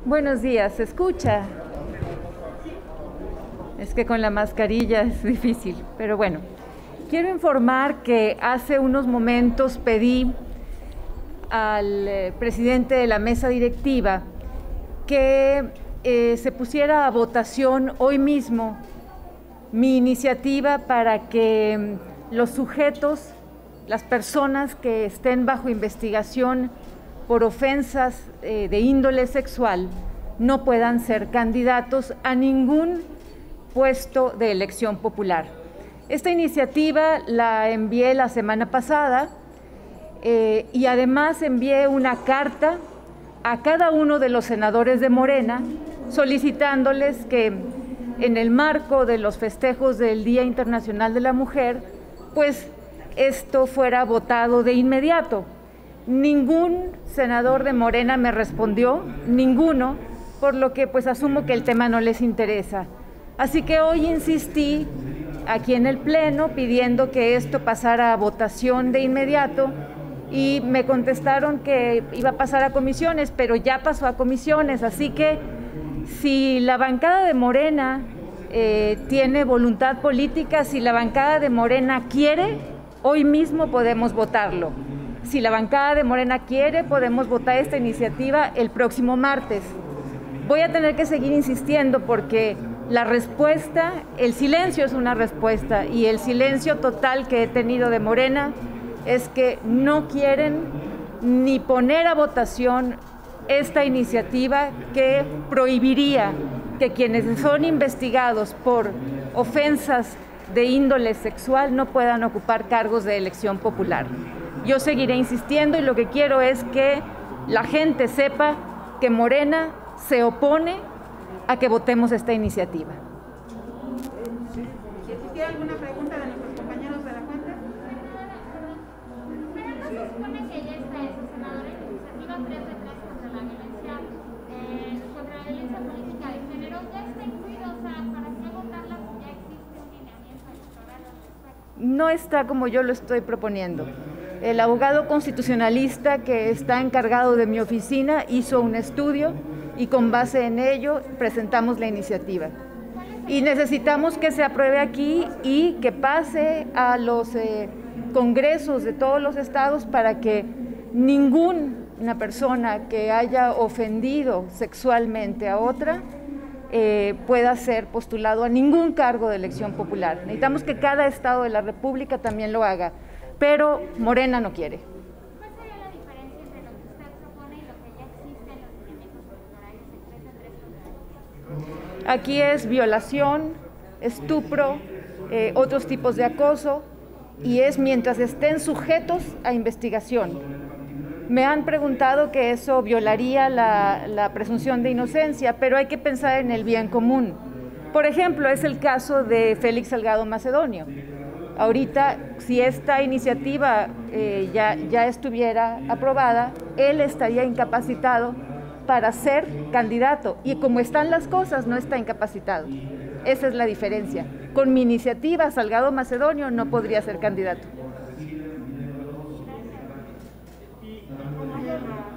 Buenos días, ¿se escucha? Es que con la mascarilla es difícil, pero bueno. Quiero informar que hace unos momentos pedí al presidente de la mesa directiva que se pusiera a votación hoy mismo mi iniciativa para que los sujetos, las personas que estén bajo investigación por ofensas de índole sexual no puedan ser candidatos a ningún puesto de elección popular. Esta iniciativa la envié la semana pasada y además envié una carta a cada uno de los senadores de Morena solicitándoles que en el marco de los festejos del Día Internacional de la Mujer, pues esto fuera votado de inmediato. Ningún senador de Morena me respondió, ninguno, por lo que pues asumo que el tema no les interesa. Así que hoy insistí aquí en el Pleno pidiendo que esto pasara a votación de inmediato y me contestaron que iba a pasar a comisiones, pero ya pasó a comisiones, así que si la bancada de Morena tiene voluntad política, si la bancada de Morena quiere, hoy mismo podemos votarlo. Si la bancada de Morena quiere, podemos votar esta iniciativa el próximo martes. Voy a tener que seguir insistiendo porque la respuesta, el silencio es una respuesta y el silencio total que he tenido de Morena es que no quieren ni poner a votación esta iniciativa que prohibiría que quienes son investigados por ofensas de índole sexual no puedan ocupar cargos de elección popular. Yo seguiré insistiendo y lo que quiero es que la gente sepa que Morena se opone a que votemos esta iniciativa. Si existiera alguna pregunta de nuestros compañeros de la Junta. Pero no se supone que ya está eso, senadora, en la iniciativa 3 de 3 contra la violencia política de género, ya está incluido, o sea, ¿para qué votarla si ya existe un lineamiento electoral al respecto? No está como yo lo estoy proponiendo. El abogado constitucionalista que está encargado de mi oficina hizo un estudio y con base en ello presentamos la iniciativa. Y necesitamos que se apruebe aquí y que pase a los congresos de todos los estados para que ninguna persona que haya ofendido sexualmente a otra pueda ser postulado a ningún cargo de elección popular. Necesitamos que cada estado de la República también lo haga, pero Morena no quiere. ¿Cuál sería la diferencia entre lo que usted propone y lo que ya existe en los lineamientos electorales en 3 de 3 contra la violencia? Aquí es violación, estupro, otros tipos de acoso, y es mientras estén sujetos a investigación. Me han preguntado que eso violaría la presunción de inocencia, pero hay que pensar en el bien común. Por ejemplo, es el caso de Félix Salgado Macedonio. Ahorita, si esta iniciativa ya estuviera aprobada, él estaría incapacitado para ser candidato y como están las cosas, no está incapacitado. Esa es la diferencia. Con mi iniciativa, Salgado Macedonio no podría ser candidato. ¿Y cómo ve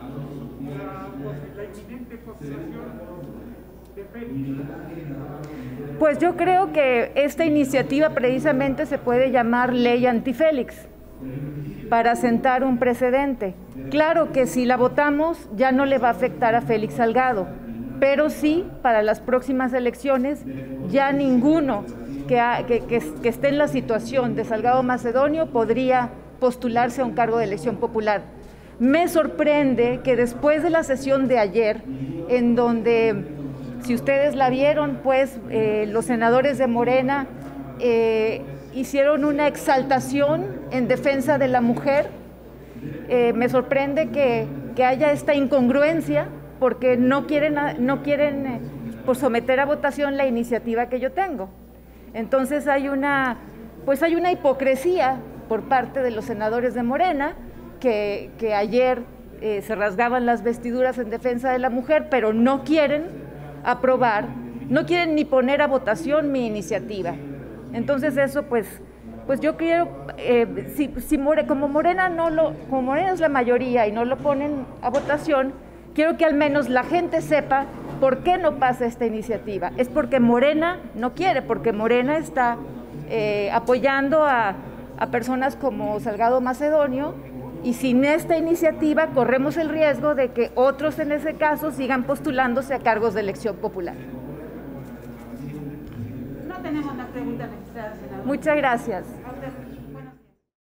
la inminente postulación de Félix? Pues yo creo que esta iniciativa precisamente se puede llamar Ley Antifélix, para sentar un precedente. Claro que si la votamos ya no le va a afectar a Félix Salgado, pero sí para las próximas elecciones ya ninguno que esté en la situación de Salgado Macedonio podría postularse a un cargo de elección popular. Me sorprende que después de la sesión de ayer, en donde, si ustedes la vieron, pues los senadores de Morena hicieron una exaltación en defensa de la mujer. Me sorprende que haya esta incongruencia porque no quieren pues, someter a votación la iniciativa que yo tengo. Entonces hay una hipocresía por parte de los senadores de Morena que ayer se rasgaban las vestiduras en defensa de la mujer, pero no quieren aprobar, no quieren ni poner a votación mi iniciativa. Entonces eso pues yo quiero, como Morena es la mayoría y no lo ponen a votación, quiero que al menos la gente sepa ¿Por qué no pasa esta iniciativa? Es porque Morena no quiere, porque Morena está apoyando a personas como Salgado Macedonio, y sin esta iniciativa corremos el riesgo de que otros en ese caso sigan postulándose a cargos de elección popular. No tenemos más preguntas registradas, senadora. Muchas gracias.